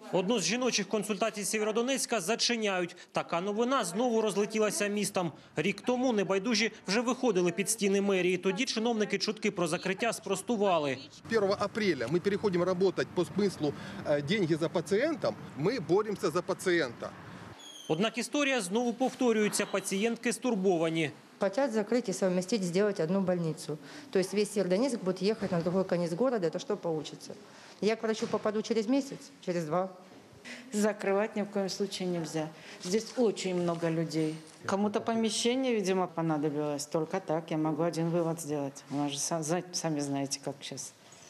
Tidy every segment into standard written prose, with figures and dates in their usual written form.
Одну з жіночих консультацій Сєвєродонецька зачиняють. Така новина знову розлетілася містом. Рік тому небайдужі вже виходили під стіни мерії. Тоді чиновники чутки про закриття спростували. 1 апреля мы переходим работать по смыслу деньги за пациентом. Мы боремся за пациента. Однак історія знову повторюється. Пацієнтки стурбовані. Хотят закрыть и совместить, сделать одну больницу. То есть весь Северодонецк будет ехать на другой конец города. Это что получится? Я к врачу попаду через месяц, через 2. Закрывать ни в коем случае нельзя. Здесь очень много людей. Кому-то помещение, видимо, понадобилось. Только так я могу один вывод сделать. У нас же сами знаете, как сейчас.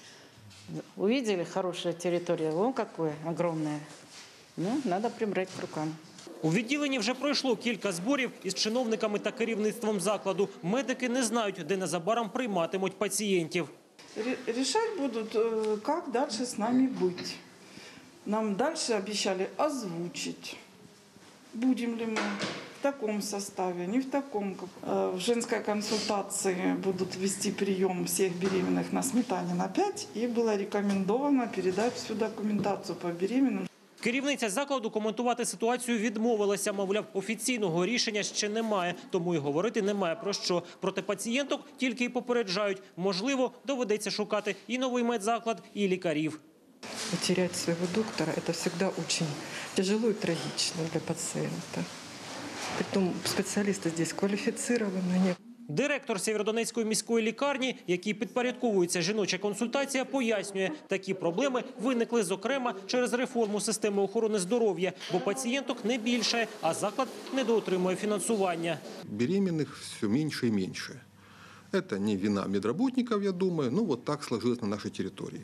Увидели хорошая территория, вон какое огромное. Ну, надо прибрать к рукам. У відділенні вже пройшло кілька зборів із чиновниками та керівництвом закладу. Медики не знають, де незабаром прийматимуть пацієнтів. Решать будут, как дальше с нами быть. Нам дальше обещали озвучить, будем ли мы в таком составе, не в таком. В женской консультации будут вести прием всех беременных на Сметане на 5, и было рекомендовано передать всю документацию по беременным. Керівниця закладу коментувати ситуацію відмовилася. Мовляв, офіційного рішення ще немає, тому і говорити немає про що. Проте пацієнток тільки й попереджають. Можливо, доведеться шукати і новий медзаклад, і лікарів. Потерять своего доктора – это всегда очень тяжело и трагично для пациента. Притом специалисты здесь квалифицированные. Директор Сєвєродонецької міської лікарні, якій підпорядковується жіноча консультація, пояснює, такі проблеми виникли, зокрема, через реформу системи охорони здоров'я, бо пацієнток не більше, а заклад недоотримує фінансування. Беременных все меньше и меньше. Это не вина медработников, я думаю, но вот так сложилось на нашей территории.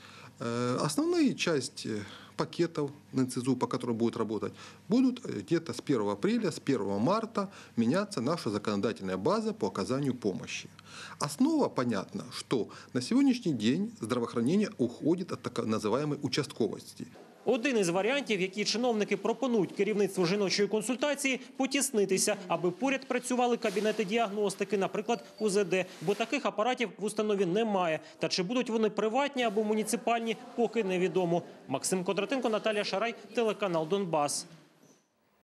Основная часть пакетов на НЦЗУ, по которым будут работать, будут где-то с 1 апреля, с 1 марта меняться наша законодательная база по оказанию помощи. Основа, понятно, что на сегодняшний день здравоохранение уходит от так называемой участковости. Один із варіантів, які чиновники пропонують керівництву жіночої консультації – потіснитися, аби поряд працювали кабінети діагностики, наприклад, УЗД, бо таких апаратів в установі немає. Та чи будуть вони приватні або муніципальні, поки невідомо. Максим Кондратенко, Наталія Шарай, телеканал «Донбас».